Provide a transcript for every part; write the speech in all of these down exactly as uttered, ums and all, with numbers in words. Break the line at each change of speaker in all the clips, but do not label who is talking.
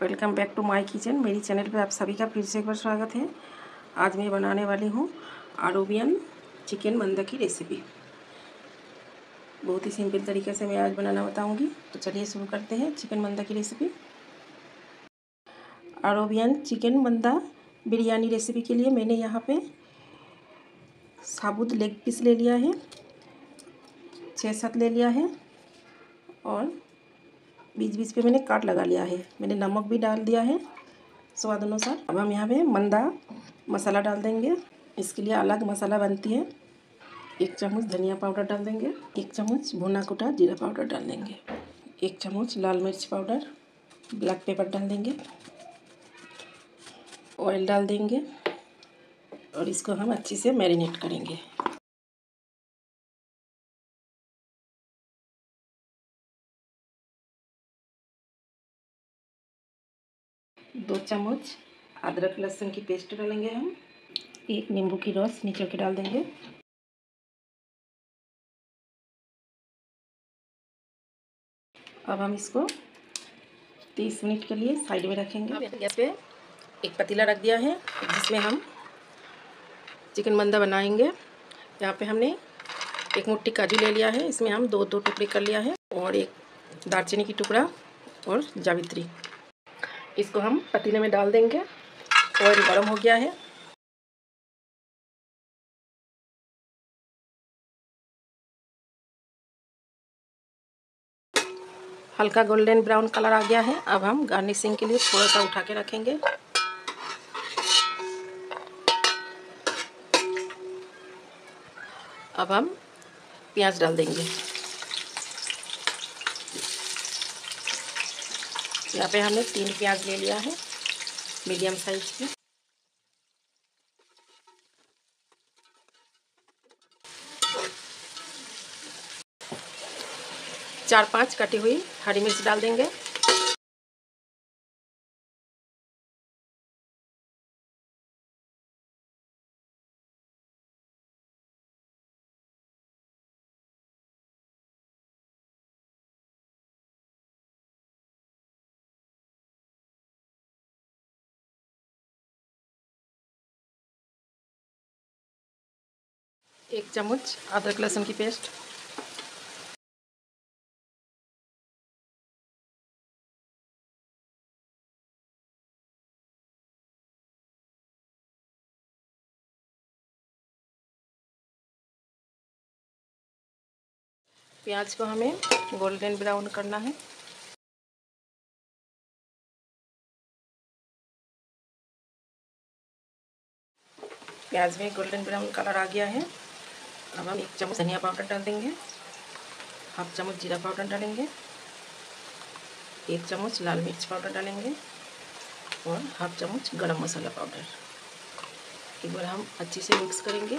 Welcome back to my kitchen. मेरी channel पे आप सभी का फिर से एक बार स्वागत है। आज मैं बनाने वाली हूँ अरेबियन चिकन मंदा की रेसिपी। बहुत ही सिंपल तरीके से मैं आज बनाना बताऊँगी। तो चलिए शुरू करते हैं चिकन मंदा की रेसिपी। अरेबियन चिकन मंदा बिरयानी रेसिपी के लिए मैंने यहाँ पे साबुत लेग पीस ले लिया है, छः सात ले लिया है और बीच बीच पे मैंने काट लगा लिया है। मैंने नमक भी डाल दिया है स्वाद अनुसार। अब हम यहाँ पे मंदा मसाला डाल देंगे। इसके लिए अलग मसाला बनती है। एक चम्मच धनिया पाउडर डाल देंगे, एक चम्मच भुना कुटा जीरा पाउडर डाल देंगे, एक चम्मच लाल मिर्च पाउडर, ब्लैक पेपर डाल देंगे, ऑयल डाल देंगे और इसको हम अच्छे से मैरिनेट करेंगे। दो चम्मच अदरक लहसुन की पेस्ट डालेंगे हम, एक नींबू की रस निचोड़ के डाल देंगे। अब हम इसको तीस मिनट के लिए साइड में रखेंगे। गैस पे एक पतीला रख दिया है जिसमें हम चिकन मंदा बनाएंगे। यहाँ पे हमने एक मुट्ठी काजू ले लिया है, इसमें हम दो दो टुकड़े कर लिया है और एक दालचीनी की टुकड़ा और जावित्री। इसको हम पतीले में डाल देंगे। ऑयल गर्म हो गया है। हल्का गोल्डन ब्राउन कलर आ गया है। अब हम गार्निशिंग के लिए थोड़ा सा उठा के रखेंगे। अब हम प्याज डाल देंगे। यहाँ पे हमने तीन प्याज ले लिया है मीडियम साइज की। चार पांच कटी हुई हरी मिर्च डाल देंगे। एक चम्मच अदरक लहसुन की पेस्ट, प्याज को हमें गोल्डन ब्राउन करना है। प्याज में गोल्डन ब्राउन कलर आ गया है। अब हम एक चम्मच धनिया पाउडर डाल देंगे, हाफ चम्मच जीरा पाउडर डालेंगे, एक चम्मच लाल मिर्च पाउडर डालेंगे और हाफ चम्मच गरम मसाला पाउडर। एक बार हम अच्छे से मिक्स करेंगे।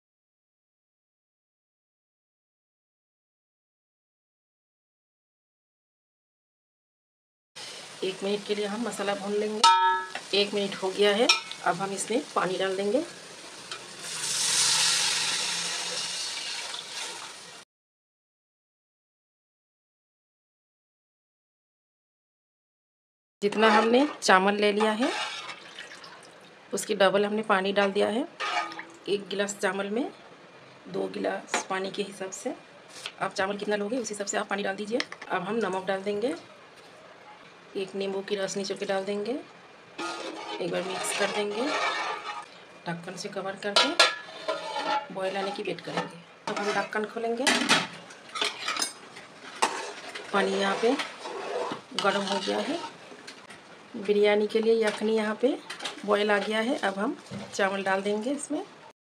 एक मिनट के लिए हम मसाला भून लेंगे। एक मिनट हो गया है। अब हम इसमें पानी डाल देंगे। जितना हमने चावल ले लिया है उसकी डबल हमने पानी डाल दिया है। एक गिलास चावल में दो गिलास पानी के हिसाब से आप चावल कितना लोगे उस हिसाब से आप पानी डाल दीजिए। अब हम नमक डाल देंगे, एक नींबू की रस निचोड़ के डाल देंगे, एक बार मिक्स कर देंगे, ढक्कन से कवर करके बॉयल आने की वेट करेंगे। अब हम ढक्कन खोलेंगे। पानी यहाँ पे गर्म हो गया है। बिरयानी के लिए यखनी यहाँ पे बॉयल आ गया है। अब हम चावल डाल देंगे इसमें।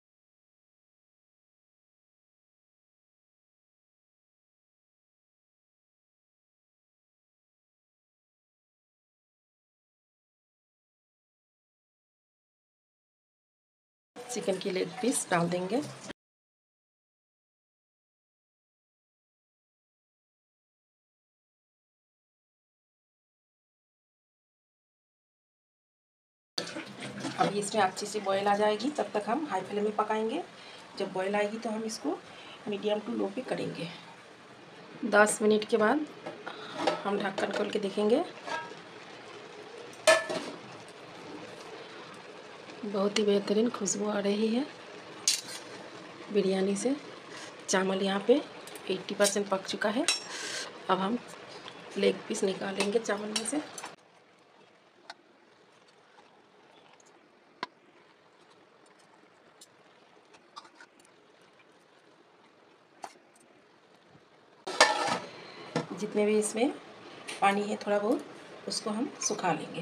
चिकन की लेग पीस डाल देंगे। अभी इसमें अच्छी से बॉयल आ जाएगी, तब तक हम हाई फ्लेम में पकाएंगे। जब बॉयल आएगी तो हम इसको मीडियम टू लो पे करेंगे। दस मिनट के बाद हम ढक्कन खोल के देखेंगे। बहुत ही बेहतरीन खुशबू आ रही है बिरयानी से। चावल यहाँ पे अस्सी परसेंट पक चुका है। अब हम लेग पीस निकालेंगे चावल में से। जितने भी इसमें पानी है थोड़ा बहुत, उसको हम सुखा लेंगे।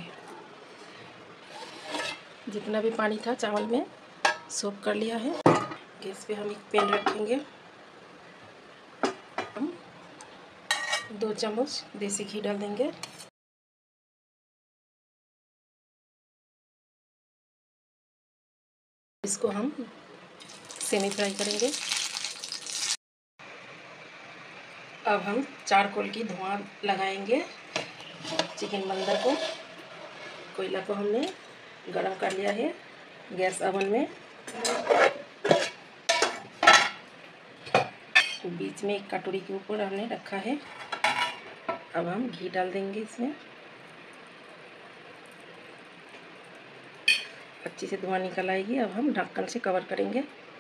जितना भी पानी था चावल में सोख कर लिया है। गैस पे हम एक पैन रखेंगे। हम दो चम्मच देसी घी डाल देंगे। इसको हम सेमी फ्राई करेंगे। अब हम चारकोल की धुआं लगाएंगे चिकन मंदा को। कोयला को हमने गरम कर लिया है गैस ओवन में। बीच में एक कटोरी के ऊपर हमने रखा है। अब हम घी डाल देंगे इसमें। अच्छी से धुआं निकल आएगी। अब हम ढक्कन से कवर करेंगे।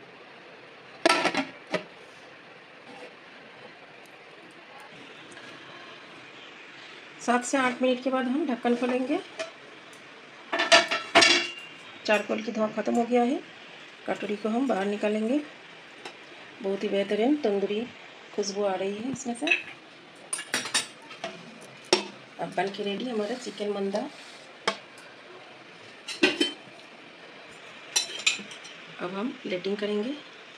सात से आठ मिनट के बाद हम ढक्कन खोलेंगे। चारकोल की धुआं ख़त्म हो गया है। कटोरी को हम बाहर निकालेंगे। बहुत ही बेहतरीन तंदूरी खुशबू आ रही है इसमें से। अब बन के रेडी हमारा चिकन मंदा। अब हम प्लेटिंग करेंगे।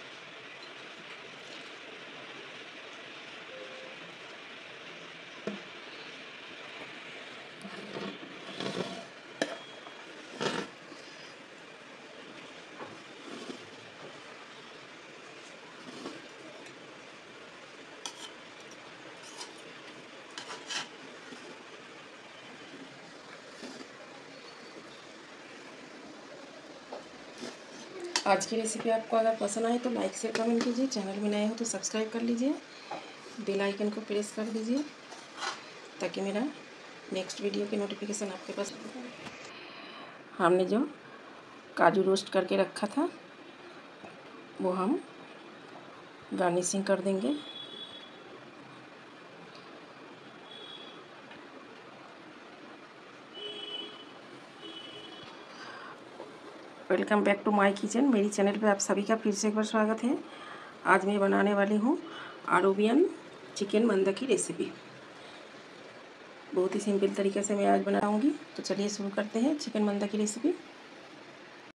आज की रेसिपी आपको अगर पसंद आए तो लाइक शेयर कमेंट कीजिए। चैनल में नए हो तो सब्सक्राइब कर लीजिए। बेल आइकन को प्रेस कर दीजिए ताकि मेरा नेक्स्ट वीडियो की नोटिफिकेशन आपके पास। हमने जो काजू रोस्ट करके रखा था वो हम गार्निशिंग कर देंगे। Welcome back to my kitchen. मेरी चैनल पे आप सभी का फिर से एक बार स्वागत है। आज मैं बनाने वाली हूँ अरेबियन चिकन मंदा की रेसिपी। बहुत ही सिंपल तरीके से मैं आज बनाऊँगी। तो चलिए शुरू करते हैं चिकन मंदा की रेसिपी।